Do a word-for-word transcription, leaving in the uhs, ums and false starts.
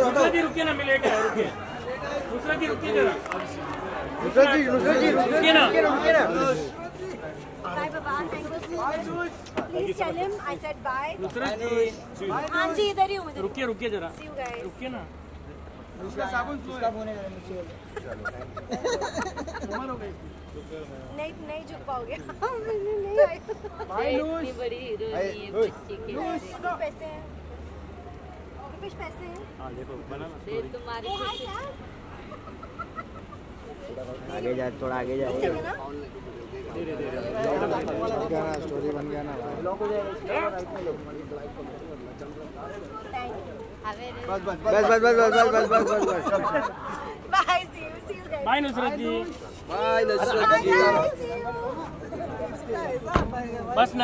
नुसरत जी रुकिए ना, मिलेट है, रुकिए। नुसरत जी रुकिए जरा। नुसरत जी नुसरत जी रुकिए ना, रुकिए ना। Bye Baba, thank you so much. Please tell him I said bye. Nusrat जी। हाँ जी इधर ही हूँ। रुकिए रुकिए जरा। See you guys. रुकिए ना। उसका साबुन उसका होने का नहीं नहीं झुक पाओगे। नहीं इतनी बड़ी हीरोइन ये बच्चे के लिए पैसे हैं, रुपीस पैसे हैं। हाँ देखो बना ना। ये तुम्हारी खुशी। आगे जा, थोड़ा आगे जा। धीरे धीरे। स्टोरी बन गया ना। बस बस बस बस बस बस बस बस बस बस। Bye, see you, see you guys. Bye Nusrat ji. Bye Nusrat ji. Bye, see you. बस ना।